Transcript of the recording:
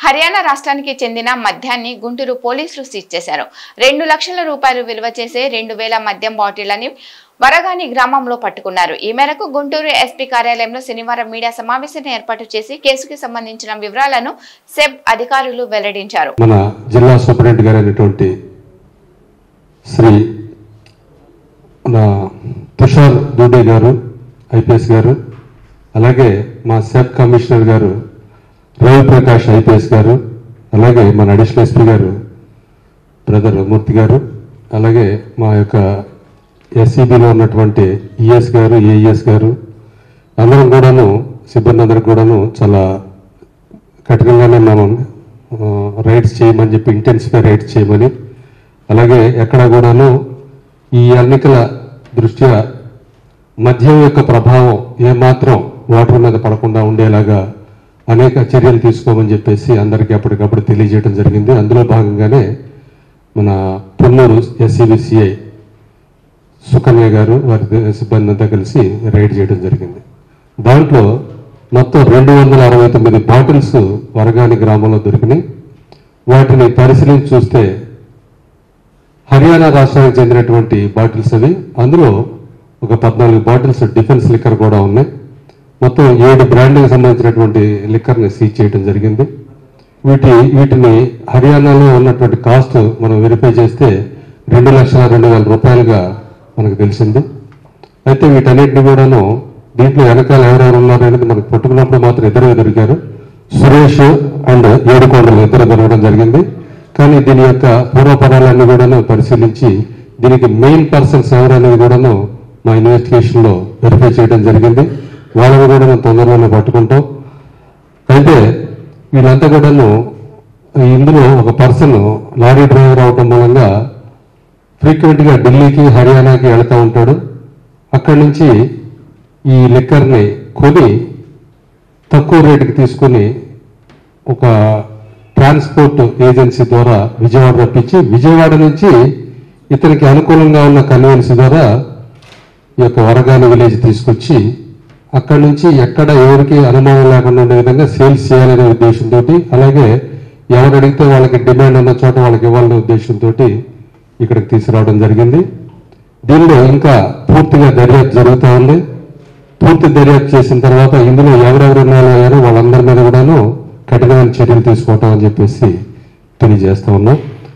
హర్యానా రాష్ట్రానికి చెందిన మద్యాన్ని గుంటూరు పోలీసులు సీజ్ చేశారు. 2 లక్షల రూపాయలు విలువ చేసే 2000 మద్యం బాటిళ్లని వరగాని గ్రామంలో పట్టుకున్నారు. ఈ మేరకు గుంటూరు ఎస్పీ కార్యాలయంలో శనివారం మీడియా సమావేశాన్ని ఏర్పాటు చేసి కేసుకి సంబంధించిన వివరాలను సెబ్ అధికారులు వెల్లడించారు. మన జిల్లా సూపరింటెండెంట్ గారైనటువంటి శ్రీ తుషార్ దూడే గారు ఐపీఎస్ గారు, అలాగే మా సెబ్ కమిషనర్ గారు రవి ప్రకాష్ ఐపీఎస్ గారు, అలాగే మన అడిషనల్ ఎస్పీ గారు బ్రదర్ మూర్తి గారు, అలాగే మా యొక్క ఎస్సీబీలో ఉన్నటువంటి ఈఎస్ గారు, ఏఈఎస్ గారు, అందరం కూడాను సిబ్బంది అందరికి కూడాను చాలా కఠినంగానే మనం రైడ్స్ చేయమని చెప్పి, ఇంటెన్సివ్గా రైడ్స్ చేయమని, అలాగే ఎక్కడ కూడాను ఈ ఎన్నికల దృష్ట్యా మద్యం యొక్క ప్రభావం ఏమాత్రం వాటర్ మీద పడకుండా ఉండేలాగా అనేక చర్యలు తీసుకోమని చెప్పేసి అందరికీ అప్పటికప్పుడు తెలియజేయడం జరిగింది. అందులో భాగంగానే మన పొన్నూరు ఎస్సీబీసీఐ సుకన్య గారు వారి సిబ్బంది అంతా కలిసి రైడ్ చేయడం జరిగింది. దాంట్లో మొత్తం 269 బాటిల్స్ వరగాని గ్రామంలో దొరికినాయి. వాటిని పరిశీలించి చూస్తే హర్యానా రాష్ట్రానికి చెందినటువంటి బాటిల్స్ అవి. అందులో ఒక 14 బాటిల్స్ డిఫెన్స్ లిక్కర్ కూడా ఉన్నాయి. మొత్తం 7 బ్రాండ్కి సంబంధించినటువంటి లిక్కర్ని సీజ్ చేయడం జరిగింది. వీటిని హర్యానాలో ఉన్నటువంటి కాస్ట్ మనం వెరిఫై చేస్తే 2,02,000 రూపాయలుగా మనకు తెలిసింది. అయితే వీటన్నిటిని కూడాను దీంట్లో వెనకాల ఎవరెవరు ఉన్నారు అనేది మనకు పట్టుకున్నప్పుడు మాత్రం ఇద్దరు దొరికారు. సురేష్ అండ్ ఏడుకొండలు ఇద్దరు దొరకడం జరిగింది. కానీ దీని యొక్క పూర్వపరాలన్నీ కూడాను పరిశీలించి దీనికి మెయిన్ పర్సన్స్ ఎవరనేది కూడాను మా ఇన్వెస్టిగేషన్లో వెరిఫై చేయడం జరిగింది. వాళ్ళని కూడా మనం తొందరలోనే పట్టుకుంటాం. అయితే వీళ్ళంతా కూడాను ఇందులో ఒక పర్సన్ లారీ డ్రైవర్ అవటం మూలంగా ఫ్రీక్వెంట్గా ఢిల్లీకి హర్యానాకి వెళ్తూ ఉంటాడు. అక్కడి నుంచి ఈ లిక్కర్ని కొని తక్కువ రేటుకి తీసుకుని ఒక ట్రాన్స్పోర్ట్ ఏజెన్సీ ద్వారా విజయవాడ రప్పించి, విజయవాడ నుంచి ఇతనికి అనుకూలంగా ఉన్న కన్వెన్స్ ద్వారా ఈ యొక్క వరగాని విలేజ్ తీసుకొచ్చి అక్కడి నుంచి ఎక్కడ ఎవరికి అనుమానం లేకుండా ఉండే విధంగా సేల్స్ చేయాలనే ఉద్దేశంతో, అలాగే ఎవరు అడిగితే వాళ్ళకి డిమాండ్ ఉన్న చోట వాళ్ళకి ఇవ్వాలనే ఉద్దేశంతో ఇక్కడికి తీసుకురావడం జరిగింది. దీనిలో ఇంకా పూర్తిగా దర్యాప్తు జరుగుతూ ఉంది. పూర్తి దర్యాప్తు చేసిన తర్వాత ఇందులో ఎవరెవరు ఉన్నారో వాళ్ళందరి మీద కూడాను కఠినమైన చర్యలు తీసుకోవటం అని చెప్పేసి తెలియజేస్తా ఉన్నాం.